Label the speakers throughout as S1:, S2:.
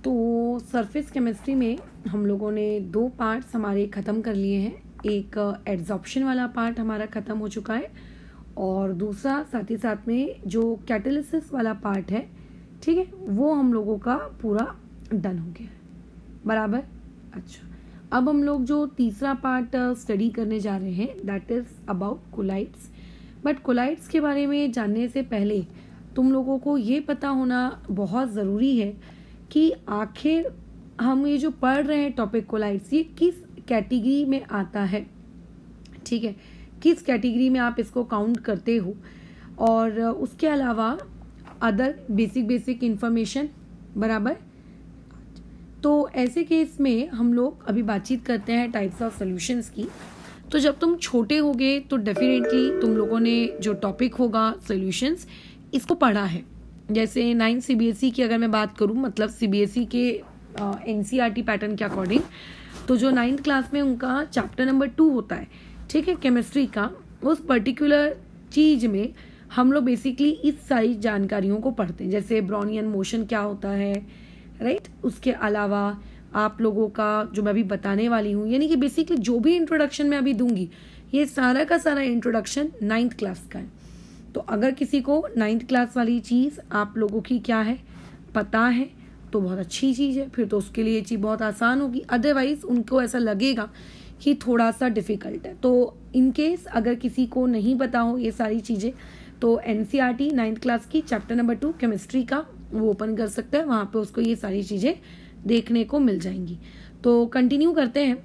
S1: तो surface chemistry में हम लोगों ने 2 पार्ट्स हमारे ख़त्म कर लिए हैं। एक एड्जॉर्प्शन वाला पार्ट हमारा ख़त्म हो चुका है और दूसरा साथ ही साथ में जो कैटालिसिस वाला पार्ट है, ठीक है, वो हम लोगों का पूरा डन हो गया है। बराबर। अच्छा, अब हम लोग जो तीसरा पार्ट स्टडी करने जा रहे हैं that is about colloids. But colloids के बारे में जानने से पहले तुम लोगों को ये पता होना बहुत ज़रूरी है कि आखिर हम ये जो पढ़ रहे हैं टॉपिक कोलाइड्स, ये किस कैटेगरी में आता है, ठीक है, किस कैटेगरी में आप इसको काउंट करते हो। और उसके अलावा अदर बेसिक इंफॉर्मेशन। बराबर। तो ऐसे केस में हम लोग अभी बातचीत करते हैं टाइप्स ऑफ सॉल्यूशंस की। तो जब तुम छोटे होगे तो डेफिनेटली तुम लोगों ने जो टॉपिक होगा सॉल्यूशंस, इसको पढ़ा है। जैसे 9 CBSE की अगर मैं बात करूं, मतलब CBSE के NCERT पैटर्न के अकॉर्डिंग, तो जो 9th क्लास में उनका चैप्टर नंबर 2 होता है, ठीक है, केमिस्ट्री का, उस पर्टिकुलर चीज में हम लोग बेसिकली इस सारी जानकारियों को पढ़ते हैं। जैसे ब्राउनियन मोशन क्या होता है, राइट। उसके अलावा आप लोगों का जो मैं अभी बताने वाली हूँ, यानी कि बेसिकली जो भी इंट्रोडक्शन मैं अभी दूंगी, ये सारा का सारा इंट्रोडक्शन 9th क्लास का है। तो अगर किसी को 9th क्लास वाली चीज़ आप लोगों की क्या है पता है तो बहुत अच्छी चीज़ है, फिर तो उसके लिए ये चीज़ बहुत आसान होगी। अदरवाइज उनको ऐसा लगेगा कि थोड़ा सा डिफ़िकल्ट है। तो इन केस अगर किसी को नहीं पता हो ये सारी चीज़ें, तो NCERT 9th क्लास की चैप्टर नंबर 2 केमिस्ट्री का वो ओपन कर सकता है, वहाँ पे उसको ये सारी चीज़ें देखने को मिल जाएंगी। तो कंटिन्यू करते हैं।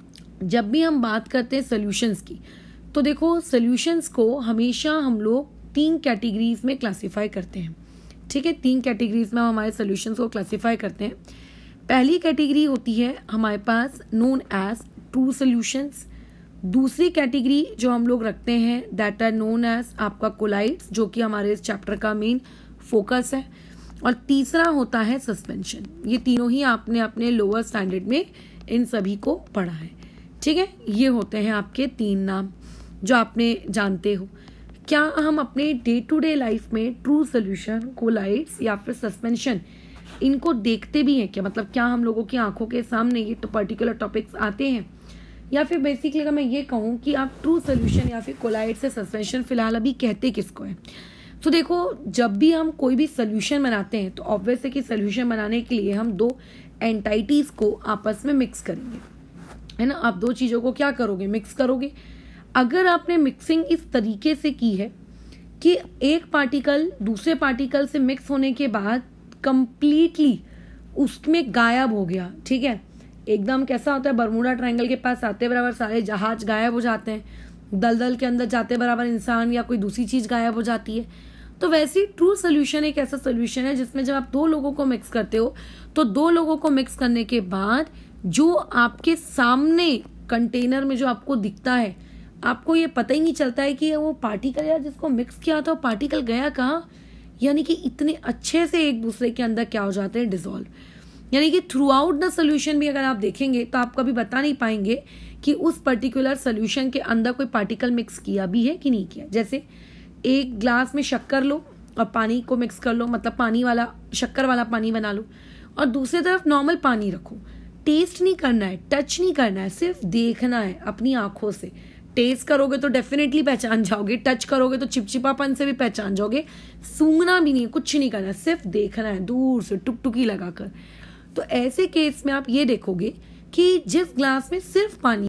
S1: जब भी हम बात करते हैं सोल्यूशंस की, तो देखो सोल्यूशंस को हमेशा हम लोग 3 कैटेगरीज में क्लासिफाई करते हैं, ठीक है। 3 कैटेगरीज में हम हमारे सोल्यूशंस को क्लासिफाई करते हैं। पहली कैटेगरी होती है हमारे पास नोन एज ट्रू सोल्यूशंस। दूसरी कैटेगरी जो हम लोग रखते हैं दैट आर नोन एज आपका कोलाइड्स, जो कि हमारे इस चैप्टर का मेन फोकस है। और तीसरा होता है सस्पेंशन। ये तीनों ही आपने अपने लोअर स्टैंडर्ड में इन सभी को पढ़ा है, ठीक है। ये होते हैं आपके 3 नाम जो आपने जानते हो। क्या हम अपने डे टू डे लाइफ में ट्रू सोल्यूशन, कोलाइड्स या फिर सस्पेंशन इनको देखते भी हैं क्या? मतलब क्या हम लोगों की आंखों के सामने ये तो पर्टिकुलर टॉपिक्स आते हैं, या फिर बेसिकली अगर मैं ये कहूँ कि आप ट्रू सोल्यूशन या फिर कोलाइड्स से सस्पेंशन फिलहाल अभी कहते किसको है? तो देखो, जब भी हम कोई भी सोल्यूशन बनाते हैं तो ऑब्वियस है कि सोल्यूशन बनाने के लिए हम 2 एंटाइटीज को आपस में मिक्स करेंगे, है ना। आप 2 चीज़ों को क्या करोगे? मिक्स करोगे। अगर आपने मिक्सिंग इस तरीके से की है कि एक पार्टिकल दूसरे पार्टिकल से मिक्स होने के बाद कंप्लीटली उसमें गायब हो गया, ठीक है, एकदम कैसा होता है, बरमूडा ट्रायंगल के पास आते बराबर सारे जहाज गायब हो जाते हैं, दलदल के अंदर जाते बराबर इंसान या कोई दूसरी चीज गायब हो जाती है। तो वैसे ही ट्रू सोल्यूशन एक ऐसा सोल्यूशन है जिसमें जब आप 2 लोगों को मिक्स करते हो तो 2 लोगों को मिक्स करने के बाद जो आपके सामने कंटेनर में जो आपको दिखता है, आपको ये पता ही नहीं चलता है कि वो पार्टिकल या जिसको मिक्स किया था वो पार्टिकल गया कहाँ, यानी कि इतने अच्छे से एक दूसरे के अंदर क्या हो जाते हैं, डिसॉल्व। यानी कि थ्रू आउट द सोल्यूशन भी अगर आप देखेंगे तो आप कभी बता नहीं पाएंगे कि उस पर्टिकुलर सोल्यूशन के अंदर कोई पार्टिकल मिक्स किया भी है कि नहीं किया। जैसे एक ग्लास में शक्कर लो और पानी को मिक्स कर लो, मतलब पानी वाला शक्कर वाला पानी बना लो, और दूसरी तरफ नॉर्मल पानी रखो। टेस्ट नहीं करना है, टच नहीं करना है, सिर्फ देखना है अपनी आंखों से। टेस्ट करोगे तो डेफिनेटली पहचान जाओगे, टच करोगे तो चिपचिपापन से भी पहचान जाओगे, सूंघना भी नहीं, कुछ नहीं करना है, सिर्फ देखना है दूर से टुकटुकी लगाकर। तो ऐसे केस में आप ये देखोगे कि जिस ग्लास में सिर्फ पानी